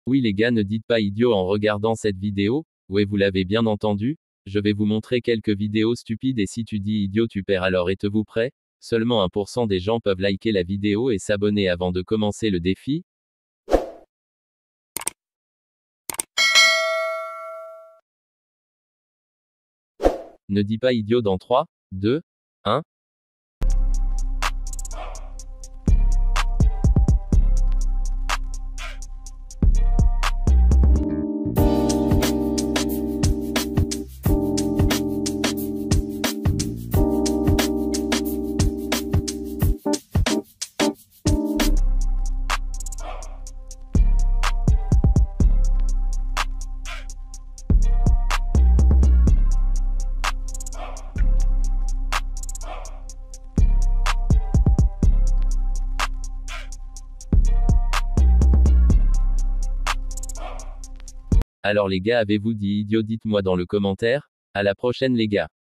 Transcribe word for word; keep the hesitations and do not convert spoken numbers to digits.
Oui les gars, ne dites pas idiot en regardant cette vidéo. Ouais, vous l'avez bien entendu. Je vais vous montrer quelques vidéos stupides et si tu dis idiot tu perds. Alors êtes-vous prêts? Seulement un pour cent des gens peuvent liker la vidéo et s'abonner avant de commencer le défi. Ne dis pas idiot dans trois, deux, un. Alors les gars, avez-vous dit idiot? Dites-moi dans le commentaire. À la prochaine les gars.